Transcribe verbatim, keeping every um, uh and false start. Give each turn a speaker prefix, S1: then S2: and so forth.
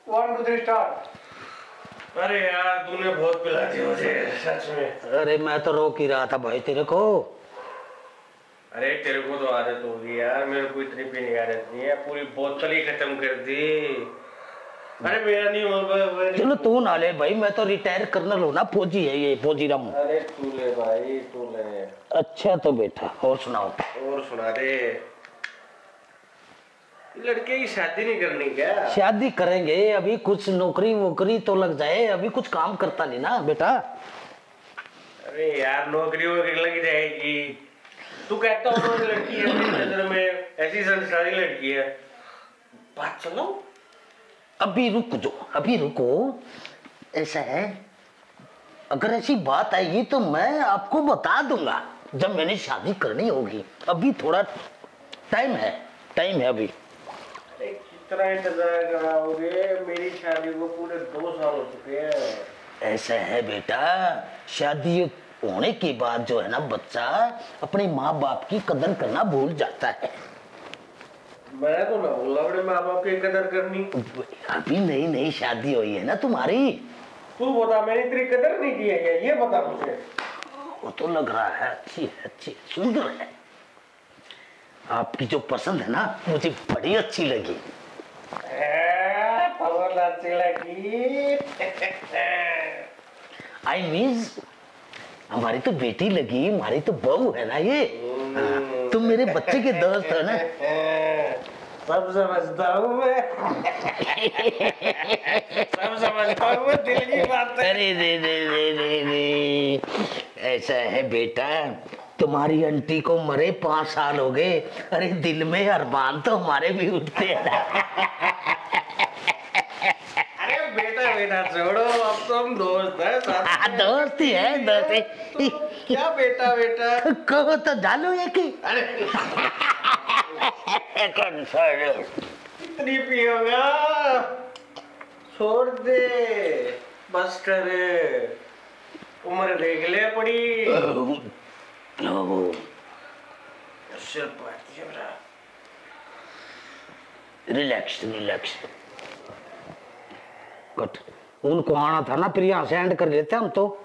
S1: One two three start.
S2: अरे यार तूने बहुत पिला दी मुझे सच में।
S3: अरे मैं तो रोक ही रहा था भाई तेरे को।
S2: अरे तेरे को तो आदत होगी यार, मेरे को इतनी पीने की आदत नहीं है, पूरी बोतल ही खत्म कर दी। अरे मेरा नहीं होगा।
S3: चलो तू ना ले भाई, मैं तो रिटायर कर्नल हूँ ना, फौजी है ये, फौजी राम।
S2: अरे तू ले भाई तू ले।
S3: अच्छा तो बेटा और सुनाओ।
S2: और सुना दे। लड़के की शादी नहीं करनी क्या?
S3: शादी करेंगे, अभी कुछ नौकरी वोकरी तो लग जाए, अभी कुछ काम करता नहीं ना बेटा।
S2: अरे यार नौकरी वोकरी लग जाएगी, तू कहता हो लड़की है मेरी नजर में ऐसी संस्कारी लड़की है। बात सुनो।
S3: अभी रुक जो, अभी रुको। ऐसा है, अगर ऐसी बात आएगी तो मैं आपको बता दूंगा जब मैंने शादी करनी होगी। अभी थोड़ा टाइम है, टाइम है अभी।
S2: अरे कितना इंतजार कराओगे, मेरी शादी को पूरे दो साल हो चुके हैं।
S3: ऐसा है बेटा, शादी होने के बाद जो है ना बच्चा अपने माँ बाप की कदर करना भूल जाता है।
S2: मैं तो ना बोला अपने माँ बाप की कदर करनी।
S3: अभी नई नई शादी हुई है ना तुम्हारी।
S2: तू बता मैंने तेरी कदर नहीं की है ये बता मुझे।
S3: वो तो लग रहा है अच्छी है, अच्छी सुंदर है। आपकी जो पसंद है ना मुझे बड़ी अच्छी लगी।
S2: बहुत अच्छी लगी।
S3: आई मीन हमारी तो बेटी लगी, हमारी तो बहू है ना ये। हाँ, तुम मेरे बच्चे के दोस्त हो ना।
S2: सब समझता हूँ मैं। सब समझता हूँ, दिल की बात है।
S3: अरे रे रे रे रे रे, ऐसा है बेटा, तुम्हारी आंटी को मरे पांच साल हो गए, अरे दिल में अरमान तो हमारे भी उठते हैं ना।
S2: अरे बेटा बेटा छोड़ो, अब तो हम दोस्त हैं।
S3: हाँ दोस्त ही है, दोस्त ही।
S2: क्या बेटा बेटा
S3: कहो तो डालो एक ही।
S2: अरे
S3: अरे
S2: इतनी पियोगा, छोड़ दे बस कर, उम्र देख ले पड़ी।
S3: Relax relax good. उनको आना था ना, फिर यहाँ से एंड कर लेते हम तो।